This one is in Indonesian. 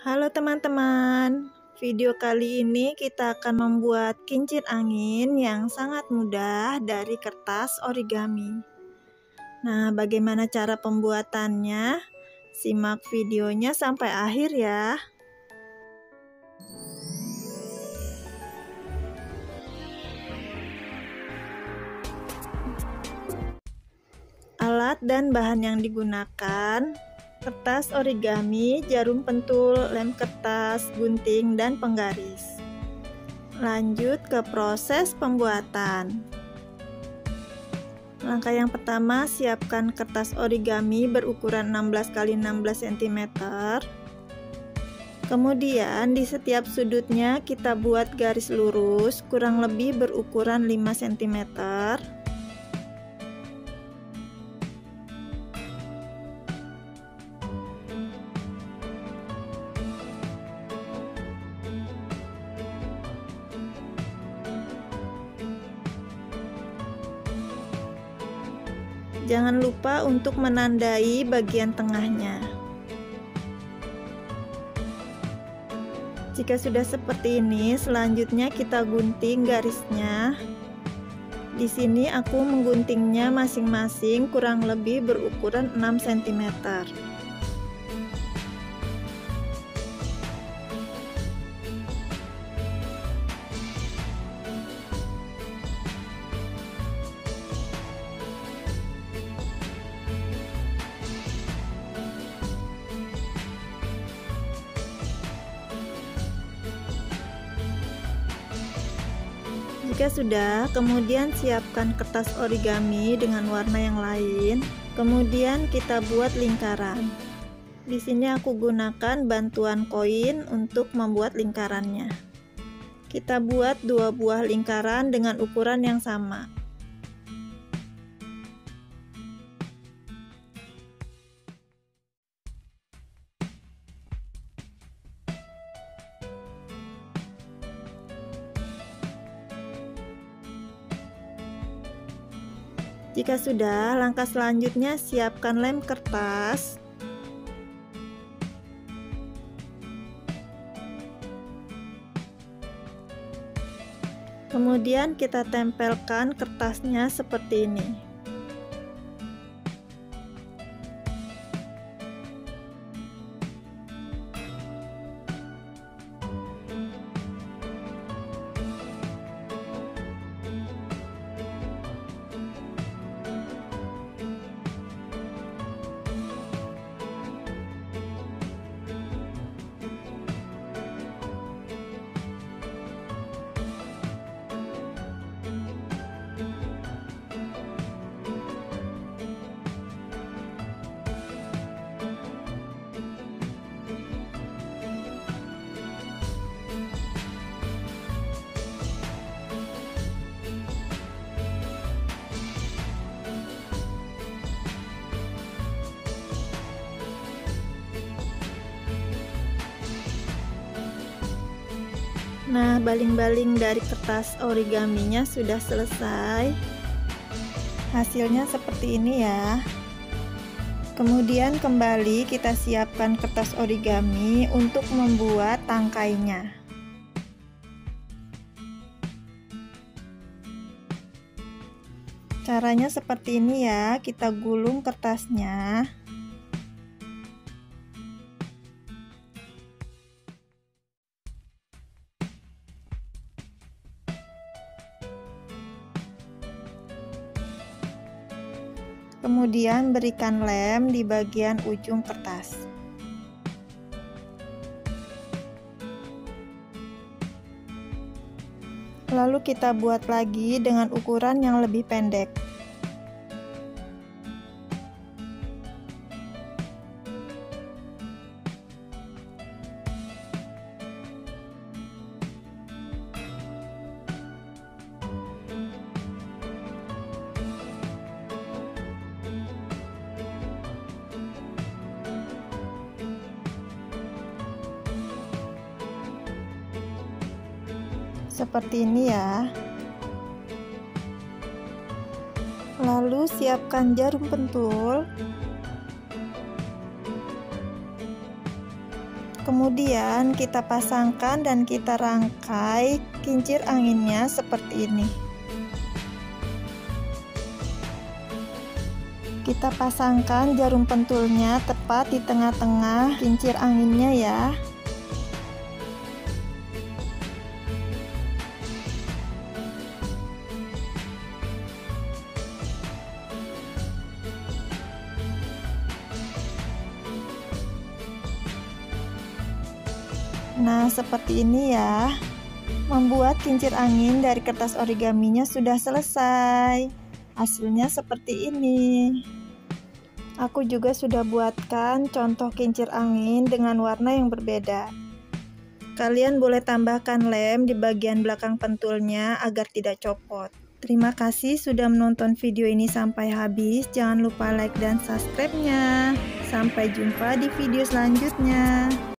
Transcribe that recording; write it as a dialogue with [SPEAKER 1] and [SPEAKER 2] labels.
[SPEAKER 1] Halo teman-teman, video kali ini kita akan membuat kincir angin yang sangat mudah dari kertas origami. Nah, bagaimana cara pembuatannya? Simak videonya sampai akhir ya. Alat dan bahan yang digunakan: kertas origami, jarum pentul, lem kertas, gunting, dan penggaris. Lanjut ke proses pembuatan. Langkah yang pertama, siapkan kertas origami berukuran 16 x 16 cm. Kemudian di setiap sudutnya kita buat garis lurus kurang lebih berukuran 5 cm. Jangan lupa untuk menandai bagian tengahnya. Jika sudah seperti ini, selanjutnya kita gunting garisnya. Di sini aku mengguntingnya masing-masing kurang lebih berukuran 6 cm. Jika sudah, kemudian siapkan kertas origami dengan warna yang lain. Kemudian kita buat lingkaran. Di sini aku gunakan bantuan koin untuk membuat lingkarannya. Kita buat 2 buah lingkaran dengan ukuran yang sama. Jika sudah, langkah selanjutnya siapkan lem kertas. Kemudian kita tempelkan kertasnya seperti ini. Nah, baling-baling dari kertas origaminya sudah selesai. Hasilnya seperti ini ya. Kemudian kembali kita siapkan kertas origami untuk membuat tangkainya. Caranya seperti ini ya, kita gulung kertasnya. Kemudian berikan lem di bagian ujung kertas. Lalu kita buat lagi dengan ukuran yang lebih pendek. Seperti ini ya. Lalu siapkan jarum pentul. Kemudian kita pasangkan dan kita rangkai kincir anginnya seperti ini. Kita pasangkan jarum pentulnya tepat di tengah-tengah kincir anginnya ya. Nah, seperti ini ya. Membuat kincir angin dari kertas origaminya sudah selesai. Hasilnya seperti ini. Aku juga sudah buatkan contoh kincir angin dengan warna yang berbeda. Kalian boleh tambahkan lem di bagian belakang pentulnya agar tidak copot. Terima kasih sudah menonton video ini sampai habis. Jangan lupa like dan subscribe-nya. Sampai jumpa di video selanjutnya.